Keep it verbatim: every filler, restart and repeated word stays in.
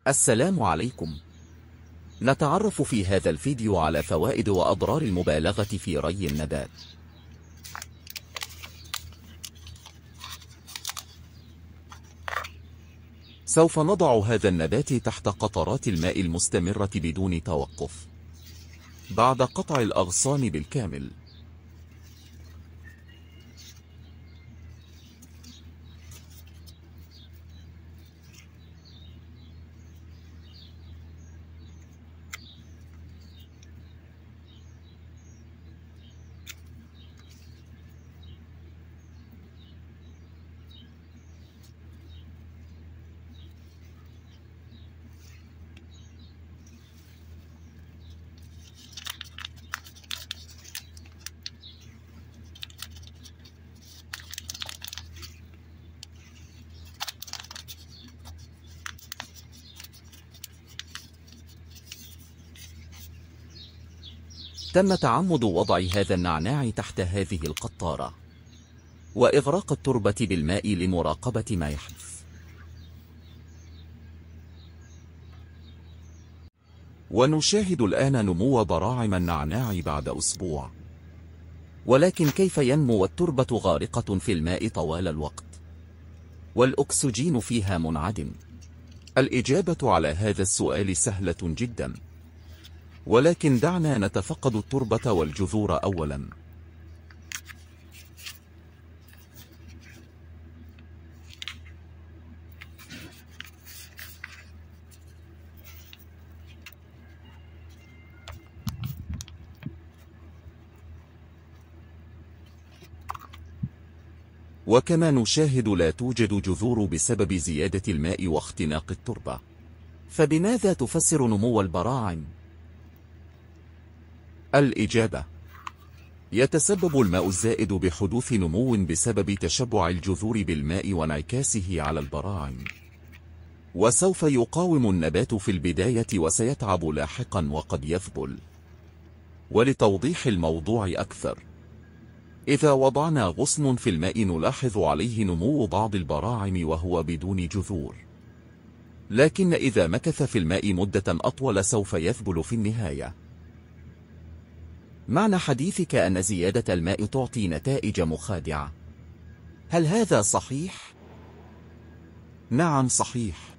السلام عليكم. نتعرف في هذا الفيديو على فوائد وأضرار المبالغة في ري النبات. سوف نضع هذا النبات تحت قطرات الماء المستمرة بدون توقف بعد قطع الأغصان بالكامل. تم تعمد وضع هذا النعناع تحت هذه القطارة وإغراق التربة بالماء لمراقبة ما يحدث. ونشاهد الآن نمو براعم النعناع بعد أسبوع. ولكن كيف ينمو والتربة غارقة في الماء طوال الوقت والأكسجين فيها منعدم؟ الإجابة على هذا السؤال سهلة جدا، ولكن دعنا نتفقد التربة والجذور أولا. وكما نشاهد لا توجد جذور بسبب زيادة الماء واختناق التربة. فبماذا تفسر نمو البراعم؟ الإجابة: يتسبب الماء الزائد بحدوث نمو بسبب تشبع الجذور بالماء وانعكاسه على البراعم، وسوف يقاوم النبات في البداية وسيتعب لاحقا وقد يذبل. ولتوضيح الموضوع أكثر، إذا وضعنا غصن في الماء نلاحظ عليه نمو بعض البراعم وهو بدون جذور، لكن إذا مكث في الماء مدة أطول سوف يذبل في النهاية. معنى حديثك أن زيادة الماء تعطي نتائج مخادعة، هل هذا صحيح؟ نعم صحيح.